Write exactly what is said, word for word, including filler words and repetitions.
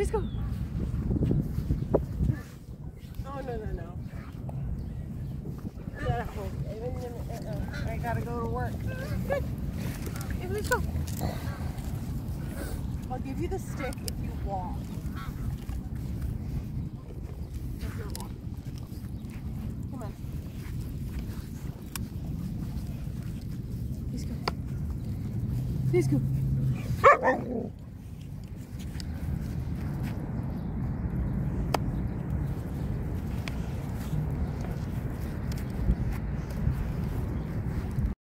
Let's go. Oh, no, no, no. Yeah, I gotta go to work. Good. Hey, let's go. I'll give you the stick if you walk. Come on. Let's go. Let's go.